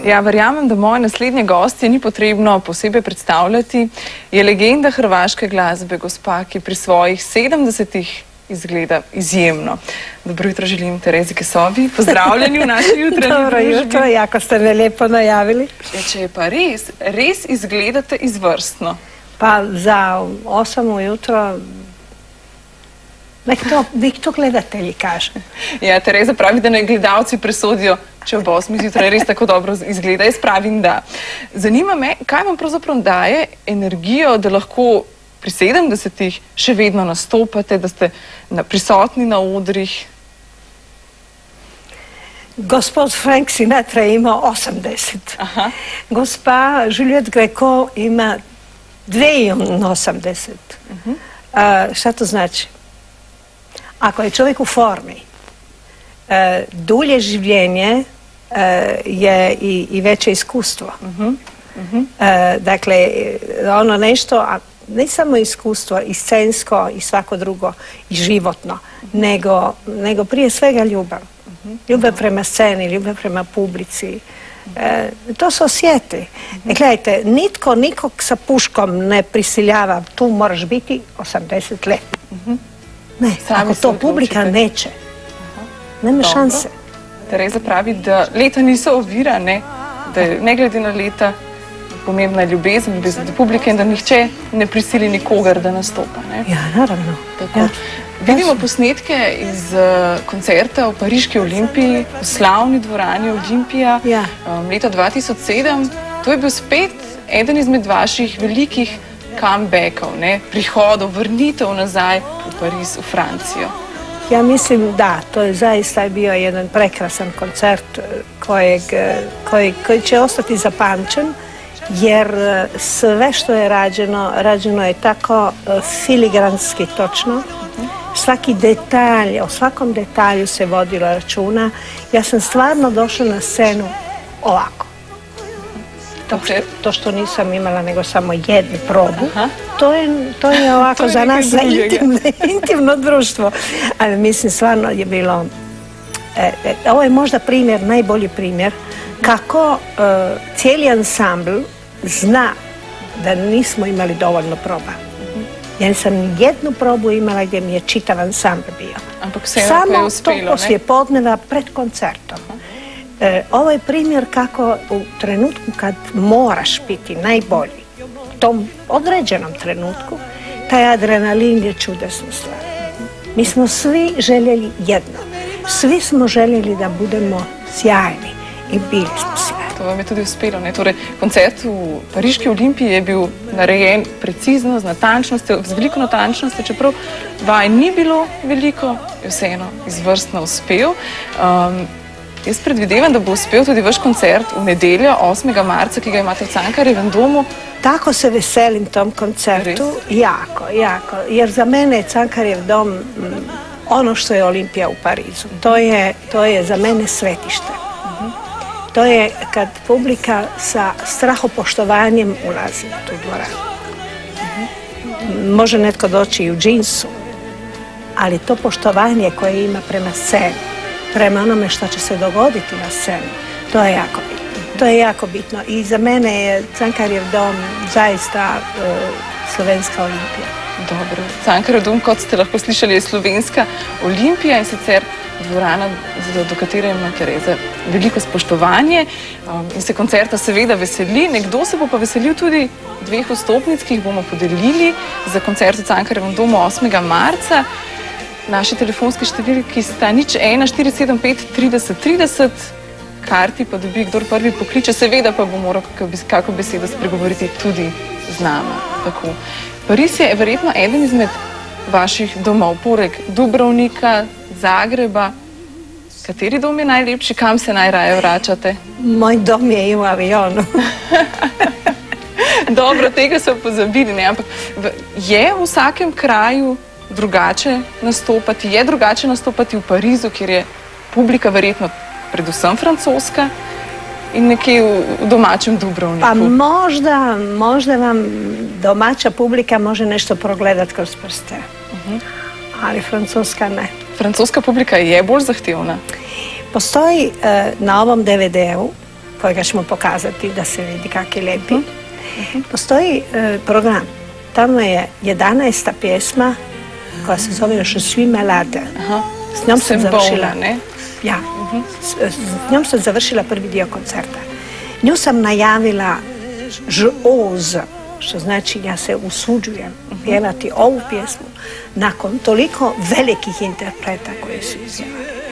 Ja, verjamem, da moje naslednje gostje ni potrebno posebej predstavljati. Je legenda hrvaške glasbe, gospa, ki pri svojih 70-ih izgleda izjemno. Dobro jutro želim Terezi Kesovi. Pozdravljeni v naši jutranji družbi. Dobro jutro, jako ste me lepo najavili. Če je pa res izgledate izvrstno. Pa za 8 ujutro, nek to gledatelji kaže. Ja, Tereza pravi, da naj gledalci presodijo, če ob 8 zjutraj res tako dobro izgleda. Jaz pravim, da. Zanima me, kaj vam pravzaprav daje energijo, da lahko pri 70-ih še vedno nastopate, da ste prisotni na odrih? Gospod Frank Sinatra ima 80. Gospa Juliette Greco ima 82. Šta to znači? Ako je čovjek u formi, dulje življenje je i veće iskustvo. Dakle, ono nešto, ne samo iskustvo, i scensko, i svako drugo, i životno, nego prije svega ljubav. Ljubav prema sceni, ljubav prema publici. To se osjeti. Gledajte, nitko nikog sa puškom ne prisiljava, tu moraš biti 80 let. Ne, ako to publika neće, nema šanse. Tereza pravi, da leta niso ovira, da ne glede na leta pomembna je ljubezen, ljubezen do publike in da nihče ne prisili nikogar, da nastopa. Ja, naravno. Vidimo posnetke iz koncerta v Pariški Olimpiji, v slavni dvorani Olimpija, leta 2007. To je bil spet eden izmed vaših velikih comebackov, prihodov, vrnitev nazaj v Pariz, v Francijo. Ja mislim da, to je zaista bio jedan prekrasan koncert koji će ostati zapamćen, jer sve što je rađeno je tako filigranski točno. Svaki detalj, o svakom detalju se vodilo računa. Ja sam stvarno došla na scenu ovako. To što nisam imala nego samo jednu probu, to je ovako za nas za intimno društvo. Ali mislim, stvarno je bilo, ovo je možda primjer, najbolji primjer, kako cijeli ansambl zna da nismo imali dovoljno proba. Ja nisam jednu probu imala gdje mi je čitav ansambl bio. Samo to poslijepodneva pred koncertom. Ovo je primjer kako u trenutku kad moraš biti najbolji, u tom određenom trenutku, taj adrenalin je čudesna stvar. Mi smo svi željeli jedno. Svi smo željeli da budemo sjajni i bili smo sjajni. To vam je tudi uspelo. Torej, koncert v Pariški Olimpiji je bil narejen precizno, z natančnostjo, z veliko natančnostjo, čeprav vaj ni bilo veliko, je vseeno izvrstno uspel. Jaz predvidevam, da bo uspel tudi vaš koncert v nedeljo, 8. marca, ki ga imate v Cankarjevem domu. Tako se veselim tom koncertu, jako. Jer za mene je Cankarjev dom ono što je Olimpija u Parizu. To je za mene svetište. To je kad publika sa strahopoštovanjem ulazi u tu dvoranu. Može netko doći i u džinsu, ali to poštovanje koje ima prema sceni, prema onome što će se dogoditi na sceni, to je jako bitno. To je jako bitno i za mene je Cankarjev dom zaista slovenska Olimpija. Dobro. Cankarjev dom, kot ste lahko slišali, je slovenska Olimpija in sicer dvorana, do katere ima Tereza veliko spoštovanje in se koncerta seveda veseli. Nekdo se bo pa veselil tudi 2 vstopnic, ki jih bomo podelili za koncert v Cankarjevem domu 8. marca. Naši telefonski številki sta 01 475 30 30, karti pa dobi, kdor prvi pokliče, seveda pa bo moral kako besedo spregovoriti tudi z nama. Pariz je verjetno eden izmed vaših domov, poleg Dubrovnika, Zagreba. Kateri dom je najlepši, kam se najraje vračate? Moj dom je v avionu. Dobro, tega so pozabili, ampak je v vsakem kraju drugače nastopati? Je drugače nastopati v Parizu, kjer je publika verjetno predvsem francoska in nekje v domačem Dubrovniku? Pa možda vam domača publika može nešto progledati kroz prste, ali francoska ne. Francoska publika je bolj zahtevna? Postoji na ovom DVD-u kojega ćemo pokazati da se vidi kak je lepi. Postoji program. Tamo je 11. pjesma koja se zove Je suis malade. S njom sam završila. Ja. S njom sam završila prvi dio koncerta. Nju sam najavila Je ose, što znači ja se usuđujem pjevati ovu pjesmu nakon toliko velikih interpreta koji su pjevali.